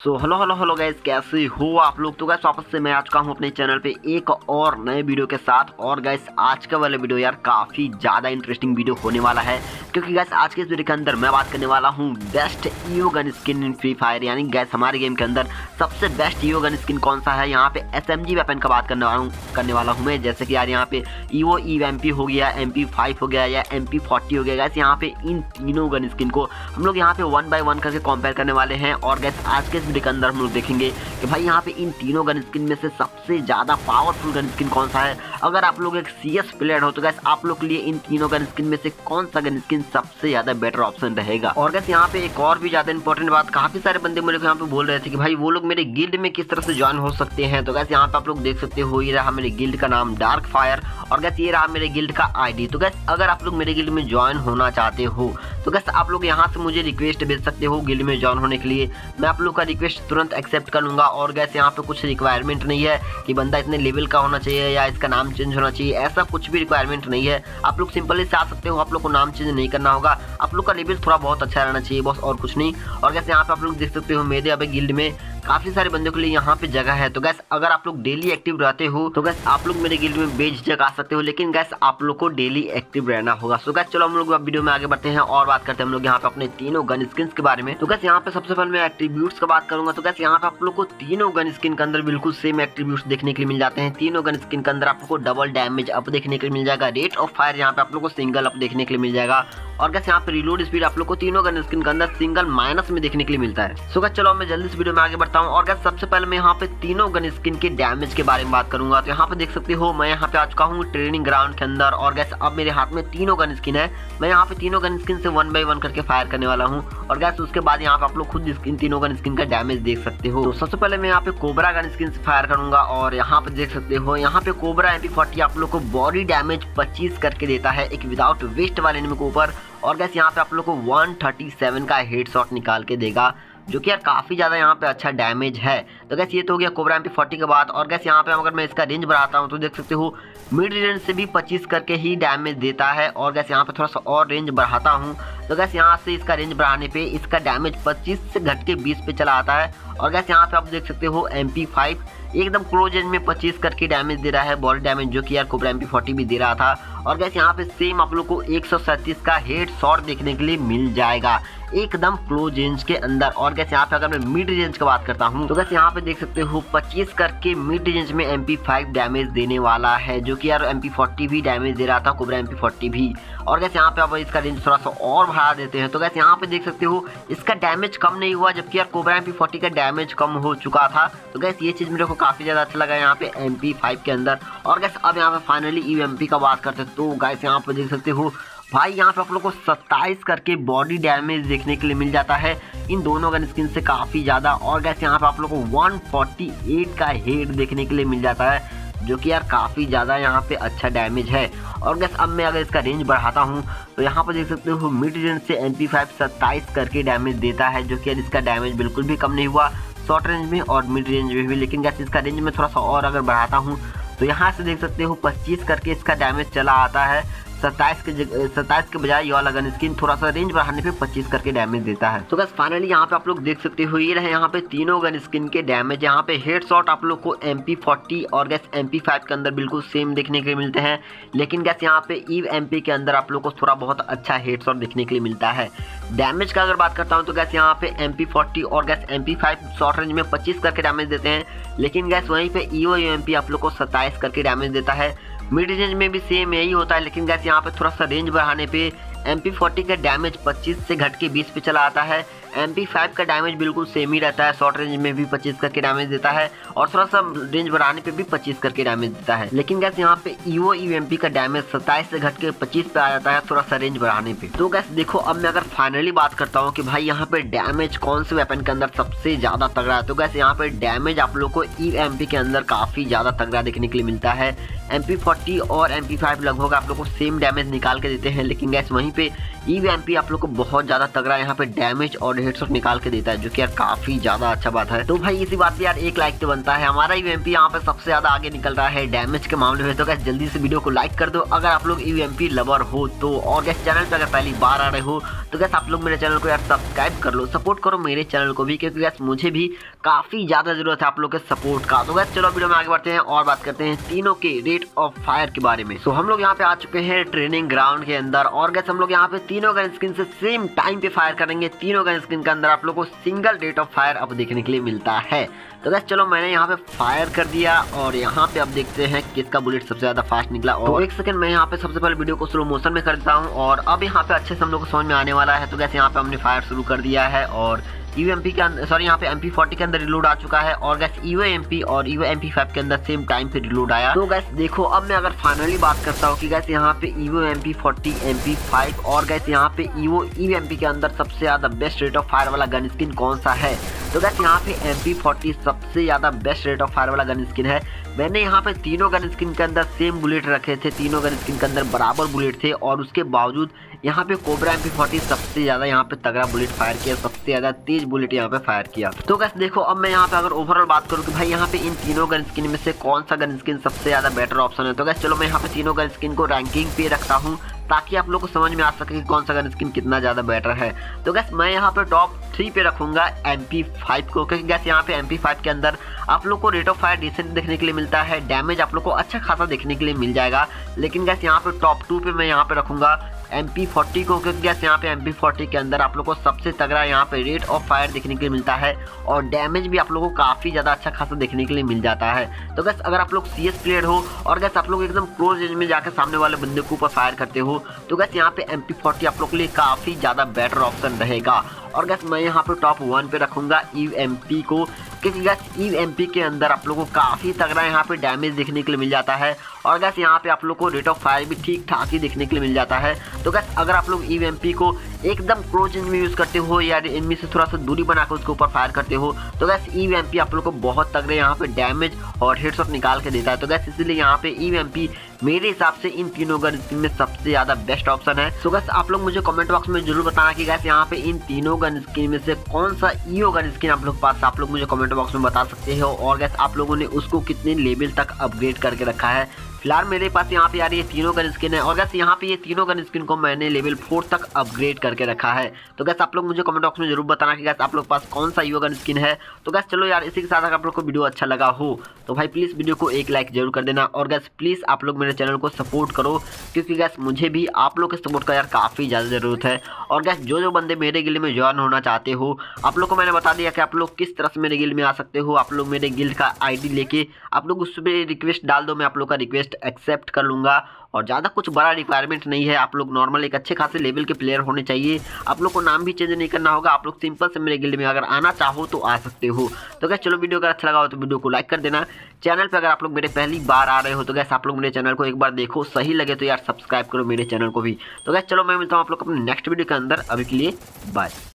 सो hello hello hello guys, कैसे हो आप लोग। तो गाइस वापस से मैं आ चुका हूँ अपने चैनल पे एक और नए वीडियो के साथ। और गाइस आज का वाला वीडियो यार काफ़ी ज़्यादा इंटरेस्टिंग वीडियो होने वाला है, क्योंकि गाइस आज के इस वीडियो के अंदर मैं बात करने वाला हूँ best evo gun skin in free fire. यानी गाइस हमारे गेम के अंदर सबसे बेस्ट ईओ गन स्किन कौन सा है। यहाँ पे SMG वेपन का बात करने वाला हूँ मैं। जैसे कि यार यहाँ पे ईओ EMP हो गया, MP5 हो गया या MP40 हो गया। गाइस यहाँ पे इन तीनों गन स्किन को हम लोग यहाँ पे 1 बाय 1 करके कंपेयर करने वाले हैं। और गाइस आज के वीडियो के अंदर हम लोग देखेंगे कि भाई यहाँ पे इन तीनों गन स्किन में से सबसे ज्यादा पावरफुल गन स्किन कौन सा है। अगर आप लोग एक CS प्लेयर हो तो गाइस आप लोग के लिए इन तीनों गन स्किन में से कौन सा गन स्किन सबसे ज्यादा बेटर ऑप्शन रहेगा। और गाइस यहाँ पे एक और भी ज्यादा इंपॉर्टेंट बात, काफी सारे बंदे मुझे यहाँ पे बोल रहे थे कि भाई वो लोग मेरे गिल्ड में किस तरह से ज्वाइन हो सकते हैं। तो गाइस यहाँ पे आप लोग देख सकते हो, ये रहा मेरे गिल्ड का नाम डार्क फायर, और गाइस ये रहा मेरे गिल्ड का ID। तो गाइस अगर आप लोग मेरे गिल्ड में ज्वाइन होना चाहते हो तो गाइस आप लोग यहाँ से मुझे रिक्वेस्ट भेज सकते हो गिल्ड में ज्वाइन होने के लिए। मैं आप लोग का रिक्वेस्ट तुरंत एक्सेप्ट कर लूंगा। और गाइस यहाँ पे कुछ रिक्वायरमेंट नहीं है कि बंदा इतने लेवल का होना चाहिए या इसका नाम चेंज होना चाहिए, ऐसा कुछ भी रिक्वायरमेंट नहीं है। आप लोग सिंपली से आ सकते हो, आप लोग को नाम चेंज नहीं करना होगा, आप लोग का लेवल थोड़ा बहुत अच्छा रहना चाहिए बस, और कुछ नहीं। और गाइस यहाँ पे आप लोग देख सकते हो मेरे अभी गिल्ड में काफी सारे बंदों के लिए यहाँ पे जगह है। तो गैस अगर आप लोग डेली एक्टिव रहते हो तो गैस आप लोग मेरे गिल्ड में बेझिझक आ सकते हो, लेकिन गैस आप लोग को डेली एक्टिव रहना होगा। सो गैस चलो हम लोग वीडियो में आगे बढ़ते हैं और बात करते हैं हम लोग यहाँ पे अपने तीनों गन स्किन्स के बारे में। तो गैस यहाँ पे सबसे पहले मैं एट्रीब्यूट्स का बात करूंगा। तो गैस यहाँ पे आप लोग को तीनों गन स्किन के अंदर बिल्कुल सेम एट्रीब्यूट्स देखने के लिए मिल जाते हैं। तीनों गन स्किन के अंदर आप लोग को डबल डैमेज अप देखने के लिए मिल जाएगा, रेट ऑफ फायर यहाँ पे आप लोग को सिंगल अप देखने के लिए मिल जाएगा, और गैस यहाँ पे रिलोड स्पीड आप लोग को तीनों गन स्किन के अंदर सिंगल माइनस में देखने के लिए मिलता है। सो गैस चलो मैं जल्दी इस वीडियो में आगे बढ़ता हूँ। और गैस सबसे पहले मैं यहाँ पे तीनों गन स्किन के डैमेज के बारे में बात करूंगा। तो यहाँ पे देख सकते हो मैं यहाँ पे आ चुका हूँ ट्रेनिंग ग्राउंड के अंदर, और गैस अब मेरे हाथ में तीनों गन स्किन है। मैं यहाँ पे तीनों गन स्किन से 1 बाय 1 करके फायर करने वाला हूँ। और गैस उसके बाद यहाँ पे आप लोग खुद इन तीनों गन स्किन का डैमेज देख सकते हो। तो सबसे पहले मैं यहाँ पे कोबरा गन स्किन से फायर करूंगा, और यहाँ पे देख सकते हो यहाँ पे कोबरा MP40 आप लोग को बॉडी डैमेज 25 करके देता है एक विदाउट वेस्ट वाले एनिमी के ऊपर। और गैस यहाँ पे आप लोग को 137 का हेडशॉट निकाल के देगा, जो कि यार काफ़ी ज़्यादा यहाँ पे अच्छा डैमेज है। तो गैस ये तो हो गया कोबरा MP40 के बाद। और गैस यहाँ पे अगर मैं इसका रेंज बढ़ाता हूँ तो देख सकते हो मिड रेंज से भी 25 करके ही डैमेज देता है। और गैस यहाँ पे थोड़ा सा और रेंज बढ़ाता हूँ तो गैस यहाँ से इसका रेंज बढ़ाने पे इसका डैमेज 25 से घट के 20 पे चला आता है। और गैस यहाँ पे आप देख सकते हो MP5 एकदम क्लोज रेंज में 25 करके डैमेज दे रहा है बॉडी डैमेज, जो कि यार कोबरा MP40 भी दे रहा था। और गैस यहाँ पे सेम आप लोग को 137 का हेड शॉट देखने के लिए मिल जाएगा एकदम क्लोज रेंज के अंदर। और गैस यहाँ पे अगर मैं मिड रेंज की बात करता हूँ तो गैस यहाँ पे देख सकते हो 25 करके मिड रेंज में MP5 डैमेज देने वाला है, जो कि यार MP40 भी डैमेज दे रहा था, कोबरा MP40 भी। और गैस यहाँ पे अब इसका रेंज थोड़ा सा और बढ़ा देते हैं तो गैस यहाँ पे देख सकते हो इसका डैमेज कम नहीं हुआ, जबकि यार कोबरा MP40 का डैमेज कम हो चुका था। तो गैस ये चीज़ मेरे को काफ़ी ज़्यादा अच्छा लगा यहाँ पे MP5 के अंदर। और गैस अब यहाँ पे फाइनली EMP का बात करते हैं तो गैस यहाँ पे देख सकते हो भाई यहाँ पे आप लोग को 27 करके बॉडी डैमेज देखने के लिए मिल जाता है इन दोनों गन स्किन से काफ़ी ज़्यादा। और गैस यहाँ पे आप लोग को 148 का हेड देखने के लिए मिल जाता है, जो कि यार काफ़ी ज़्यादा यहाँ पे अच्छा डैमेज है। और गैस अब मैं अगर इसका रेंज बढ़ाता हूँ तो यहाँ पर देख सकते हो मिड रेंज से MP5 27 करके डैमेज देता है, जो कि यार इसका डैमेज बिल्कुल भी कम नहीं हुआ शॉर्ट रेंज में और मिड रेंज में भी। लेकिन गैस इसका रेंज में थोड़ा सा और अगर बढ़ाता हूँ तो यहाँ से देख सकते हो 25 करके इसका डैमेज चला आता है। 27 के बजाय ये वाला गन स्किन थोड़ा सा रेंज बढ़ाने पे 25 करके डैमेज देता है। तो गैस फाइनली यहाँ पे आप लोग देख सकते हो ये रहे यहाँ पे तीनों गन स्किन के डैमेज। यहाँ पे हेडशॉट आप लोग को MP40 और गैस MP5 के अंदर बिल्कुल सेम देखने के लिए मिलते हैं, लेकिन गैस यहाँ पे EMP के अंदर आप लोग को थोड़ा बहुत अच्छा हेडशॉट देखने के लिए मिलता है। डैमेज का अगर बात करता हूँ तो गैस यहाँ पे MP40 और गैस MP5 शॉर्ट रेंज में 25 करके डैमेज देते हैं, लेकिन गैस वहीं पे EO UMP आप लोग को 27 करके डैमेज देता है। मिड रेंज में भी सेम यही होता है, लेकिन गैस यहाँ पे थोड़ा सा रेंज बढ़ाने पे MP40 का डैमेज 25 से घट के 20 पे चला आता है। MP5 का डैमेज बिल्कुल सेम ही रहता है, शॉर्ट रेंज में भी 25 करके डैमेज देता है और थोड़ा सा रेंज बढ़ाने पे भी 25 करके डैमेज देता है। लेकिन गैस यहाँ पे EO EMP का डैमेज 27 से घट के 25 पे आ जाता है थोड़ा सा रेंज बढ़ाने पे। तो गैस देखो अब मैं अगर फाइनली बात करता हूँ कि भाई यहाँ पे डैमेज कौन से वेपन के अंदर सबसे ज्यादा तगड़ा है, तो गैस यहाँ पे डैमेज आप लोग को EMP के अंदर काफी ज्यादा तगड़ा देखने के लिए मिलता है। MP40 और MP5 लगभग आप लोग को सेम डैमेज निकाल के देते हैं, लेकिन गैस वहीं पे ईवीएमपी आप लोग को बहुत ज़्यादा तगड़ा यहाँ पे डैमेज और हेडशॉट निकाल के देता है, जो कि यार काफ़ी ज़्यादा अच्छा बात है। तो भाई इसी बात पे यार एक लाइक तो बनता है। हमारा ईवीएमपी यहाँ पे सबसे ज़्यादा आगे निकल रहा है डैमेज के मामले में। तो गाइस जल्दी से वीडियो को लाइक कर दो अगर आप लोग ईवीएमपी लवर हो तो। और गाइस चैनल पे अगर पहली बार आ रहे हो तो गाइस आप लोग मेरे चैनल को यार सब्सक्राइब कर लो, सपोर्ट करो मेरे चैनल को भी, क्योंकि गाइस मुझे भी काफ़ी ज़्यादा जरूरत है आप लोग के सपोर्ट का। तो गाइस चलो वीडियो में आगे बढ़ते हैं और बात करते हैं तीनों के रेट ऑफ फायर के बारे में। तो हम लोग यहाँ पे आ चुके हैं ट्रेनिंग ग्राउंड के अंदर और गाइस हम लोग यहाँ पे तीनों गन स्किन से सेम टाइम पे फायर करेंगे। तीनों गन स्किन के अंदर आप लोग को सिंगल रेट ऑफ फायर अब देखने के लिए मिलता है। तो गाइस चलो मैंने यहाँ पे फायर कर दिया और यहाँ पे अब देखते हैं किसका बुलेट सबसे ज्यादा फास्ट निकला। और एक सेकंड मैं यहाँ पे सबसे पहले वीडियो को स्लो मोशन में कर देता हूँ और अब यहाँ पे अच्छे से हम लोग को समझ में आने वाला है। तो गाइस यहाँ पे हमने फायर शुरू कर दिया है और यूएमपी के अंदर सॉरी यहाँ पे MP40 के अंदर रिलोड आ चुका है और गैस EVO-MP और EVO-MP5 के अंदर सेम टाइम पे रिलोड आया। तो गैस देखो अब मैं अगर फाइनली बात करता हूँ कि गैस यहाँ पे EVO-MP40 MP5 और गैस यहाँ पे EVO-MP के अंदर सबसे ज्यादा बेस्ट रेट ऑफ फायर वाला गन स्किन कौन सा है। तो गैस यहाँ पे MP40 सबसे ज्यादा बेस्ट रेट ऑफ फायर वाला गन स्किन है। मैंने यहाँ पे तीनों गन स्किन के अंदर सेम बुलेट रखे थे, तीनों गन स्किन के अंदर बराबर बुलेट थे और उसके बावजूद यहाँ पे कोबरा MP40 सबसे ज्यादा यहाँ पे तगड़ा बुलेट फायर किया, सबसे ज्यादा तेज बुलेट यहाँ पे फायर किया। तो गैस देखो अब मैं यहाँ पे अगर ओवरऑल बात करूँ कि भाई यहाँ पे इन तीनों गन स्किन में से कौन सा गन स्किन सबसे ज्यादा बेटर ऑप्शन है। तो गैस चलो मैं यहाँ पे तीनों गन स्किन को रैंकिंग पे रखता हूँ ताकि आप लोग को समझ में आ सके कि कौन सा गन स्किन कितना ज्यादा बेटर है। तो गैस मैं यहाँ पे टॉप 3 पे रखूंगा MP5 को, क्योंकि गैस यहाँ पे MP5 के अंदर आप लोग को रेट ऑफ फायर डिसेंट देखने के लिए मिलता है, डैमेज आप लोग को अच्छा खासा देखने के लिए मिल जाएगा। लेकिन गैस यहाँ पे टॉप 2 पे मैं यहाँ पे रखूंगा MP40 को, क्योंकि गैस यहाँ पे MP40 के अंदर आप लोग को सबसे तगड़ा यहाँ पे रेट ऑफ फायर देखने के लिए मिलता है और डैमेज भी आप लोगों को काफी ज्यादा अच्छा खासा देखने के लिए मिल जाता है। तो गैस अगर आप लोग CS प्लेयर हो और गैस आप लोग एकदम क्लोज रेंज में जाकर सामने वाले बंदे के ऊपर फायर करते हो तो गैस यहाँ पे MP40 आप लोग के लिए काफी ज्यादा बेटर ऑप्शन रहेगा। और गैस मैं यहाँ पे टॉप 1 पे रखूंगा EVO-MP को, क्योंकि गैस EVO-MP के अंदर आप लोगों को काफ़ी तगड़ा यहाँ पे डैमेज देखने के लिए मिल जाता है और गैस यहाँ पे आप लोग को रेट ऑफ फायर भी ठीक ठाक ही देखने के लिए मिल जाता है। तो गैस अगर आप लोग EVO-MP को एकदम क्लोज रेंज में यूज़ करते हो या एनिमी से थोड़ा सा दूरी बनाकर उसके ऊपर फायर करते हो तो गैस EVO-MP आप लोग को बहुत तगड़े यहाँ पे डैमेज और हेडशॉट निकाल के देता है। तो गैस इसलिए यहाँ पे EVO-MP मेरे हिसाब से इन तीनों गन स्किन में सबसे ज्यादा बेस्ट ऑप्शन है। तो गैस आप लोग मुझे कमेंट बॉक्स में जरूर बताना कि गैस यहाँ पे इन तीनों गन स्किन में से कौन सा EVO गन स्किन आप लोग पास, आप लोग मुझे कमेंट बॉक्स में बता सकते हो और गैस आप लोगों ने उसको कितने लेवल तक अपग्रेड करके रखा है। फिलहाल मेरे पास यहाँ पे यार ये तीनों गन स्किन है और गैस यहाँ पे ये तीनों गन स्किन को मैंने लेवल 4 तक अपग्रेड करके रखा है। तो गैस आप लोग मुझे कमेंट बॉक्स में जरूर बताना कि गैस आप लोग पास कौन सा EVO गन स्किन है। तो गैस चलो यार इसी के साथ अगर आप लोग को वीडियो अच्छा लगा हो तो भाई प्लीज़ वीडियो को एक लाइक जरूर कर देना और गैस प्लीज़ आप लोग मेरे चैनल को सपोर्ट करो, क्योंकि गैस मुझे भी आप लोग के सपोर्ट का यार काफ़ी ज़्यादा ज़रूरत है। और गैस जो बंदे मेरे गिल्ड में ज्वाइन होना चाहते हो आप लोग को मैंने बता दिया कि आप लोग किस तरह से मेरे गिल्ड में आ सकते हो। आप लोग मेरे गिल्ड का ID लेके आप लोग उस पर रिक्वेस्ट डाल दो, मैं आप लोग का रिक्वेस्ट एक्सेप्ट कर लूँगा और ज़्यादा कुछ बड़ा रिक्वायरमेंट नहीं है। आप लोग नॉर्मल एक अच्छे खासे लेवल के प्लेयर होने चाहिए, आप लोग को नाम भी चेंज नहीं करना होगा, आप लोग सिंपल से मेरे गिल्ड में अगर आना चाहो तो आ सकते हो। तो गैस चलो वीडियो अगर अच्छा लगा हो तो वीडियो को लाइक कर देना। चैनल पे अगर आप लोग मेरे पहली बार आ रहे हो तो गैस आप लोग मेरे चैनल को एक बार देखो, सही लगे तो यार सब्सक्राइब करो मेरे चैनल को भी। तो गैस चलो मैं मिलता हूँ आप लोग अपने नेक्स्ट वीडियो के अंदर, अभी के लिए बाय।